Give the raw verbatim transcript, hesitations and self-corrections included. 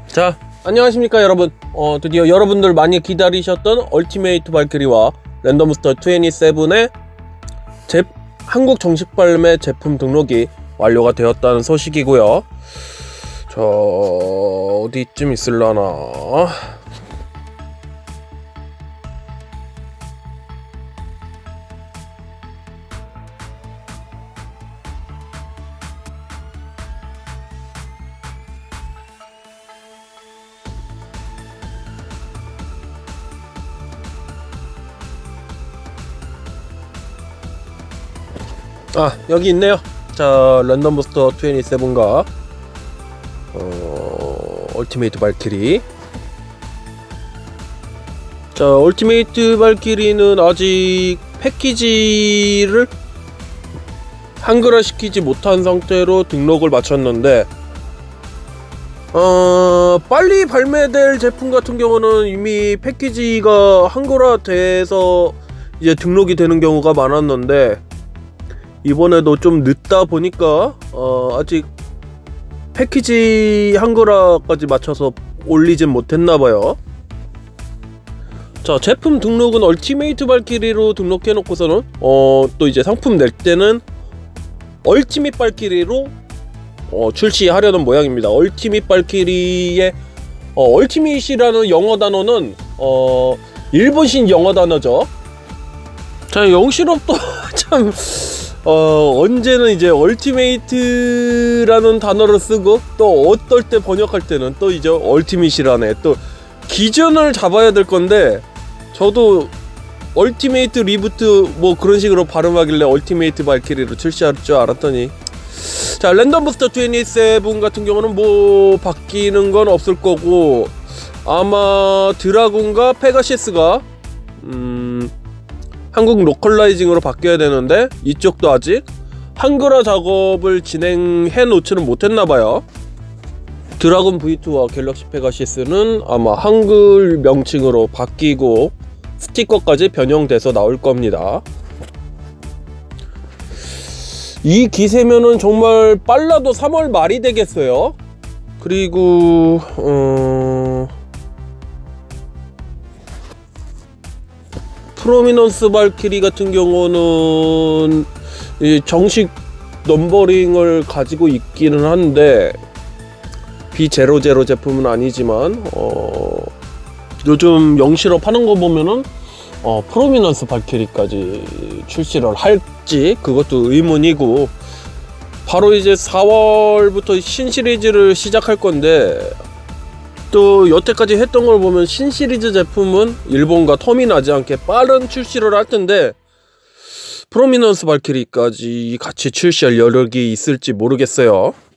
자, 안녕하십니까 여러분. 어, 드디어 여러분들 많이 기다리셨던 얼티메이트 발키리와 랜덤부스터 이십칠의 제, 한국 정식 발매 제품 등록이 완료가 되었다는 소식이고요. 저 어디쯤 있을라나. 아, 여기 있네요. 자, 랜덤부스터 이십칠과 어, 얼티메이트 발키리. 자, 얼티메이트 발키리는 아직 패키지를 한글화 시키지 못한 상태로 등록을 마쳤는데, 어, 빨리 발매될 제품 같은 경우는 이미 패키지가 한글화 돼서 이제 등록이 되는 경우가 많았는데, 이번에도 좀 늦다 보니까 어, 아직 패키지 한글화까지 맞춰서 올리진 못했나봐요. 자, 제품 등록은 얼티메이트 발키리로 등록해 놓고서는 어, 또 이제 상품 낼 때는 얼티밋 발키리로 어, 출시하려는 모양입니다. 얼티밋 발키리의 어, 얼티밋이라는 영어 단어는 어, 일본식 영어 단어죠. 자, 영실업도 참 어, 언제는 이제 얼티메이트라는 단어를 쓰고 또 어떨 때 번역할 때는 또 이제 얼티밋이라네. 또 기준을 잡아야 될 건데, 저도 얼티메이트 리부트 뭐 그런 식으로 발음하길래 얼티메이트 발키리로 출시할 줄 알았더니, 자, 랜덤 부스터 이십칠 같은 경우는 뭐 바뀌는 건 없을 거고, 아마 드라군과 페가시스가 음 한국 로컬라이징으로 바뀌어야 되는데, 이쪽도 아직 한글화 작업을 진행해 놓지는 못했나봐요. 드라군 브이투와 갤럭시 페가시스는 아마 한글 명칭으로 바뀌고 스티커까지 변형돼서 나올 겁니다. 이 기세면은 정말 빨라도 삼월 말이 되겠어요. 그리고 어... 프로미넌스 발키리 같은 경우는 이 정식 넘버링을 가지고 있기는 한데, 비 제로 제로 제품은 아니지만 어, 요즘 영실업 하는 거 보면은 어, 프로미넌스 발키리까지 출시를 할지 그것도 의문이고, 바로 이제 사월부터 신시리즈를 시작할 건데, 또 여태까지 했던 걸 보면 신시리즈 제품은 일본과 텀이 나지 않게 빠른 출시를 할 텐데, 프로미넌스 발키리까지 같이 출시할 여력이 있을지 모르겠어요.